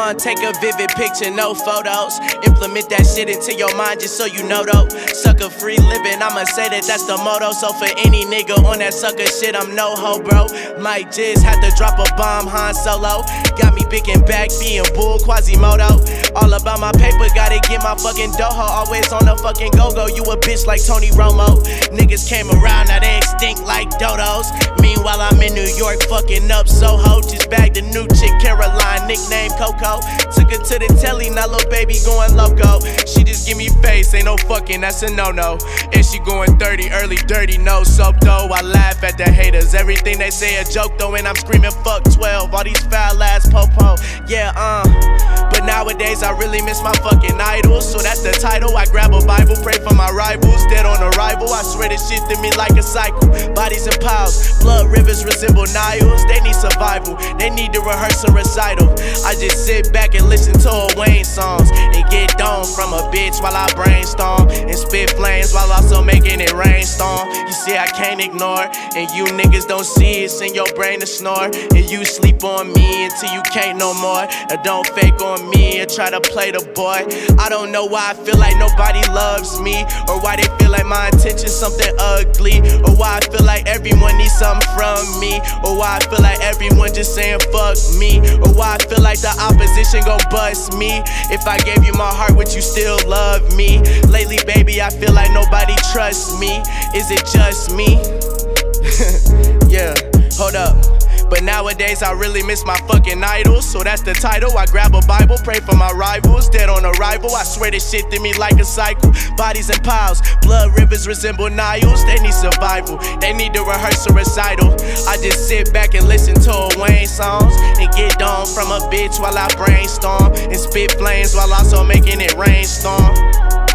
Take a vivid picture, no photos. Implement that shit into your mind just so you know though. Sucker free living, I'ma say that that's the motto. So for any nigga on that sucker shit, I'm no ho, bro. Might just have to drop a bomb, Han Solo. Got me big and back, being bull, Quasimodo. All about my paper, gotta get my fucking doho. Always on the fucking go-go, you a bitch like Tony Romo. Niggas came around, now they extinct like dodos. Meanwhile, I'm in New York, fucking up Soho. Just bagged a new chick, Caroline, nickname Coco. Took her to the telly, now little baby going loco. She just give me face, ain't no fucking, that's a no-no. And she going 30, early dirty, no soap though. I laugh at the haters, everything they say a joke though. And I'm screaming fuck 12, all these foul ass po-po. Yeah, but nowadays I really miss my fucking idols. So that's the title, I grab a Bible, pray for my rivals. Dead on arrival, I swear this shit to me like a cycle. Bodies and piles, blood rivers resemble Niles. They need survival, they need to rehearse a recital. I just sit back and listen to a Wayne songs and get domed from a bitch while I brainstorm and spit flames while also making it rainstorm. You see I can't ignore, and you niggas don't see it, send your brain to snore. And you sleep on me until you can't no more. Or don't fake on me and try to play the boy. I don't know why I feel like nobody loves me, or why they feel like my intention's something ugly, or why I feel like everyone needs something from me, or why I feel like everyone just saying fuck me, or why I feel like the opposition gon' bust me. If I gave you my heart, would you still love me? Lately, baby, I feel like nobody trusts me. Is it just me? Yeah, hold up. But nowadays I really miss my fucking idols. So that's the title, I grab a Bible, pray for my rivals. Dead on arrival, I swear this shit to me like a cycle. Bodies and piles, blood rivers resemble Niles. They need survival, they need to rehearse a recital. I just sit back and listen to a Wayne songs and get domed from a bitch while I brainstorm and spit flames while also making it rainstorm.